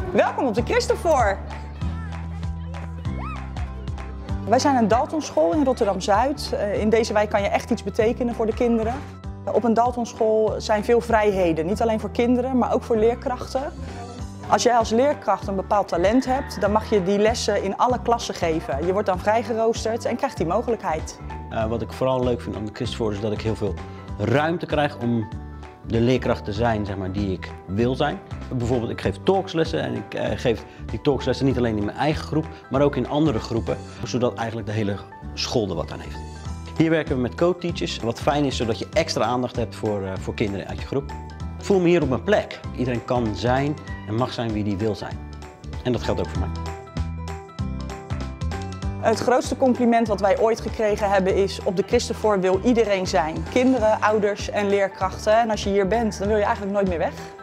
Welkom op de Christofor. Wij zijn een Daltonschool in Rotterdam-Zuid. In deze wijk kan je echt iets betekenen voor de kinderen. Op een Daltonschool zijn veel vrijheden, niet alleen voor kinderen, maar ook voor leerkrachten. Als jij als leerkracht een bepaald talent hebt, dan mag je die lessen in alle klassen geven. Je wordt dan vrijgeroosterd en krijgt die mogelijkheid. Wat ik vooral leuk vind aan de Christofor is dat ik heel veel ruimte krijg om de leerkracht te zijn, zeg maar, die ik wil zijn. Bijvoorbeeld, ik geef talkslessen en ik geef die talkslessen niet alleen in mijn eigen groep, maar ook in andere groepen, zodat eigenlijk de hele school er wat aan heeft. Hier werken we met co-teachers, wat fijn is zodat je extra aandacht hebt voor kinderen uit je groep. Ik voel me hier op mijn plek. Iedereen kan zijn en mag zijn wie die wil zijn. En dat geldt ook voor mij. Het grootste compliment wat wij ooit gekregen hebben is: op de Christofor wil iedereen zijn. Kinderen, ouders en leerkrachten. En als je hier bent, dan wil je eigenlijk nooit meer weg.